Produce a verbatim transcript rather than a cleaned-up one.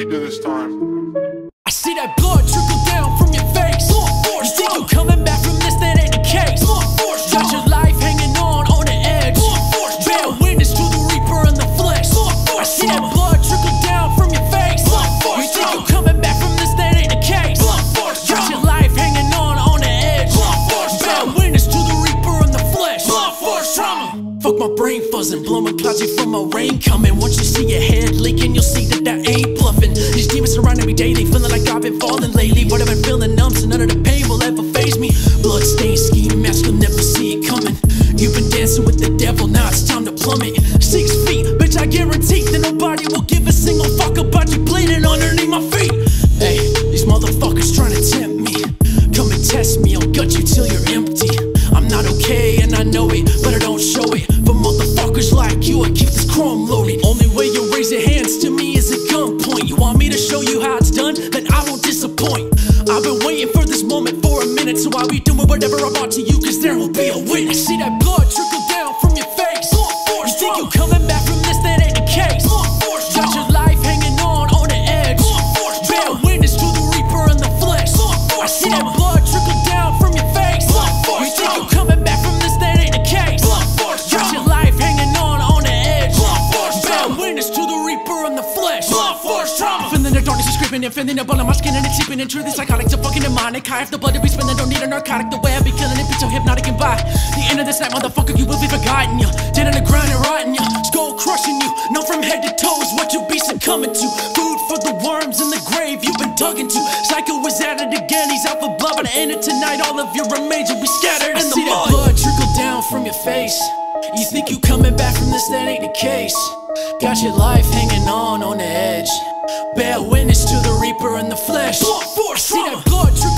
you do this time? I see that blood trickle down from your face. You think you coming back from this, that ain't the case. Got your life hanging on on the edge. Bear witness to the reaper in the flesh. I see that blood trickle down from your face. You think you coming back from this, that ain't the case. Got your life hanging on on the edge. Bear witness to the reaper in the flesh. Fuck my brain fuzzing, blowing clouds from my rain coming. Once you see your head leaking, you'll see that that ain't bluffing. These demons surrounding me daily, feeling like I've been falling lately. What I've been feeling numb, so none of the pain will ever faze me. Bloodstained ski mask, you'll never see it coming. You've been dancing with the devil, now it's time to plummet. Six feet, bitch, I guarantee that nobody will give a single fuck about you bleeding underneath my feet. Hey, these motherfuckers trying to tempt me. Come and test me, I'll gut you till you're empty. I'm not okay and I know it, but I don't show it. For motherfuckers like you, I keep this chrome loaded. Only way you raise your hands to me is a gunpoint. You want me to show you how it's done? Then I won't disappoint. I've been waiting for this moment for a minute, so I'll be doing whatever I want to you, cause there will be a witness. I see that blood trickle down from your face. You think you coming back from this, that ain't the case. Got your life hanging on on the edge. Bear witness to the reaper in the flesh. I see that blood trickle down from your face. You think you coming back from this, that ain't the case. Got your life hanging on on the edge. Bear witness to the reaper in the flesh. Feeling the darkness is creeping and feeling the ball in my skin and it's seeping into the psychotic to fucking demonic. I have the blood to be spilling, don't need a narcotic. The way I be killing it, be so hypnotic and by the end of this night, motherfucker, you will be forgotten. You dead on the ground and rotting, you skull crushing you. Know from head to toe is what you be succumbing to. Food for the worms in the grave you've been dug into. Psycho is at it again, he's out for blood. By the end of tonight, all of your remains will be scattered in the mud. I see that blood trickle down from your face. You think you coming back from this, that ain't the case. Got your life hanging on on the edge. Bear witness to the reaper in the flesh. I see that blood trickle